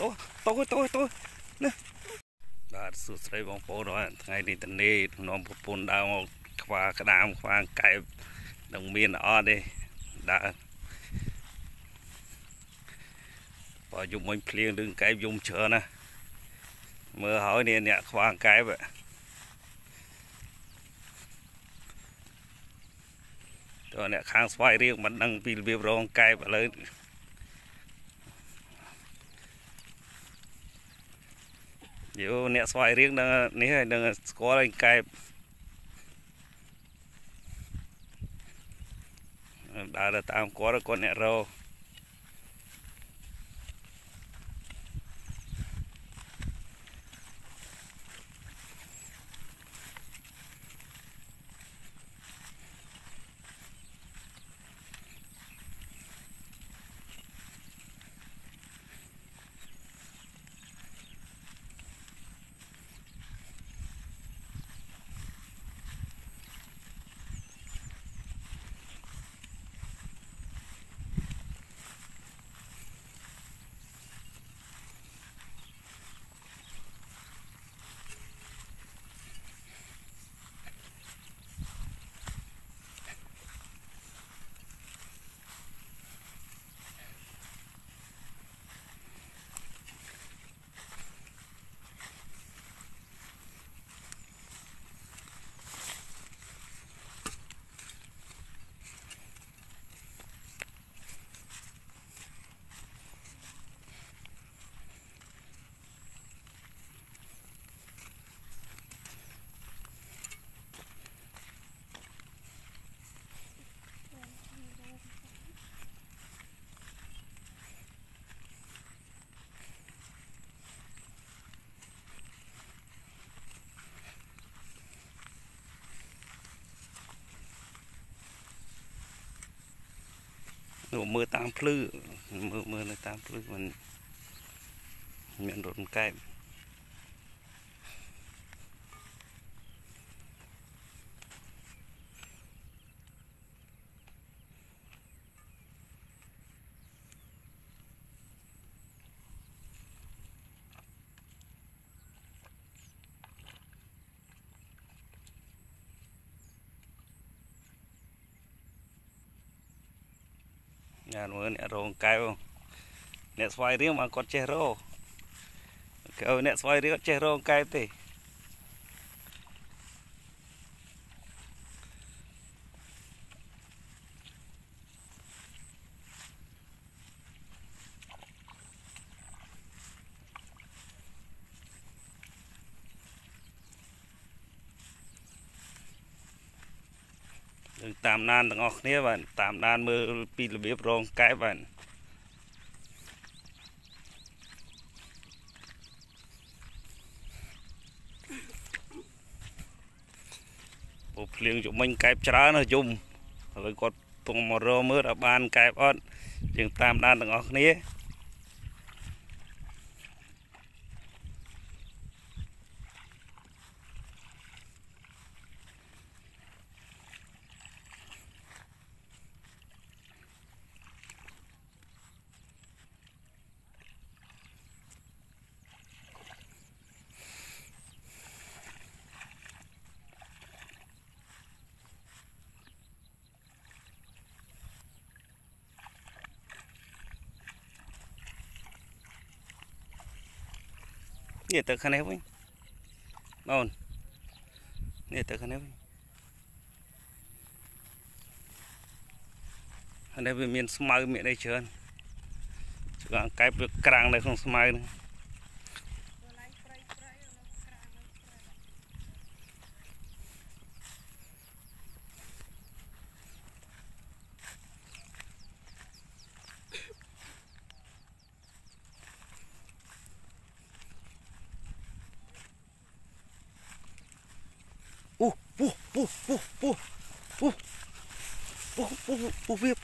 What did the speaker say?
tôi nè đã sụt sấy bóng phố đó ngày đi tận đây nó một bồn đào qua cái đám qua cái đồng miền ở đây đã và dùng mình liền đừng cái dùng chờ nè mưa hỏi nè nè qua cái vậy rồi nè khang xoay riêng mình đang bị rong cái và lớn nhiều nè xoay riêng đang nè đang có lên cái đã tạm có con nè rô mưa tam phư mưa này tam phư mình miệng đột cái nhà mưa nè rong cái không nè xoay riêng mà con che rô cái nè xoay riêng che rô cái thì tạm nan từng ngọc nè bạn tạm nan mưa pi là biết rong cái bạn bộ liền chúng mình cái trái nó dùng rồi còn tung một rô mưa đã ban cái on chừng tạm nan từng ngọc nè nè từ khăn này với non nè từ khăn này với đây miền smile miền đây chưa cái việc càng này không smile nữa Por ver.